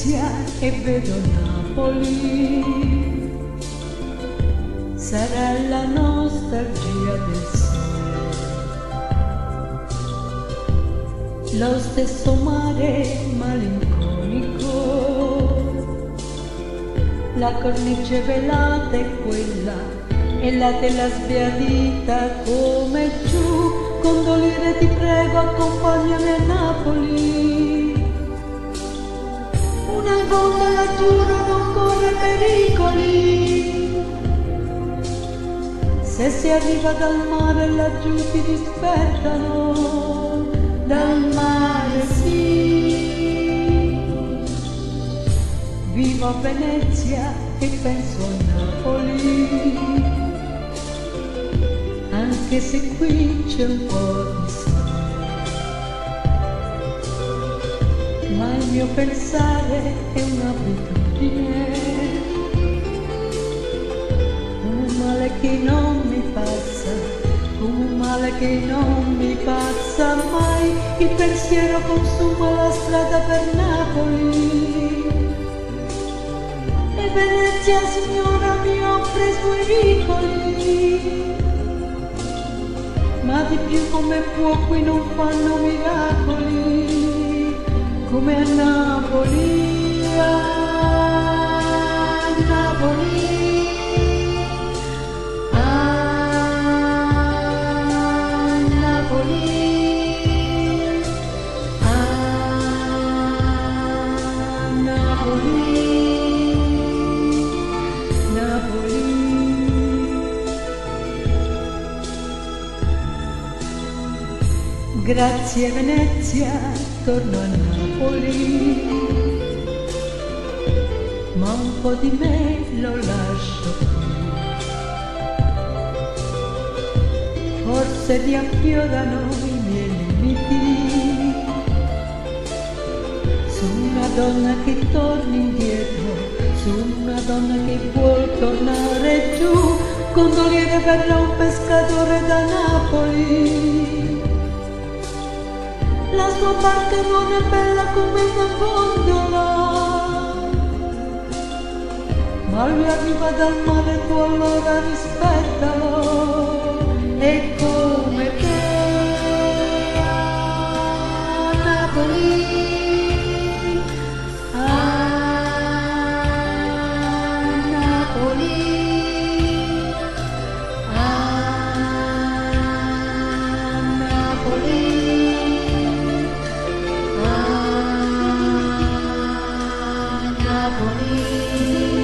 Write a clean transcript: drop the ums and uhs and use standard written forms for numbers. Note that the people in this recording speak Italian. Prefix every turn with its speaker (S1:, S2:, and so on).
S1: Venezia e vedo Napoli, sarà la nostalgia del sole, lo stesso mare malinconico, la cornice velata è quella e la tela sbiadita come giù. Condolire ti prego, accompagnami a Napoli, una gondola giuro non corre pericoli, se si arriva dal mare laggiù ti dispettano, dal mare sì. Vivo a Venezia e penso a Napoli, anche se qui c'è un po' di sole, ma il mio pensare è un'abitudine, un male che non mi passa, un male che non mi passa mai, il pensiero consuma la strada per Napoli, e Venezia signora mi offre i suoi vicoli, ma di più come può qui non fanno miracoli, come a Napoli, a Napoli, a Napoli, a Napoli, Napoli. Grazie Venezia, torno a Napoli, ma un po' di me lo lascio qui, forse riaffiorano i miei limiti, su una donna che torni indietro, su una donna che vuol tornare giù, gondoliere verrà un pescatore da Napoli, la sua barca non è bella come una gondola, ma lui arriva dal mare, tu allora rispettalo, e come te a Napoli, a Napoli, a Napoli. Napoli.